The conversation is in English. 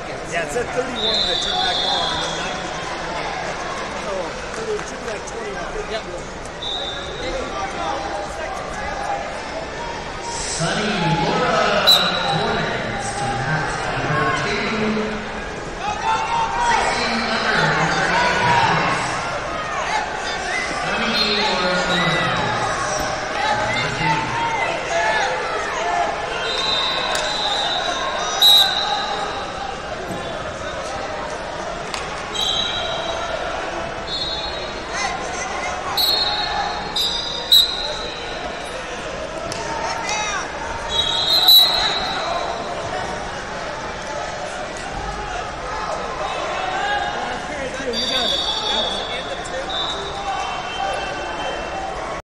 seconds. Yeah, it said 31 when I turned back on, and then 90. So it should be like 21. Yep. Sunny Laura.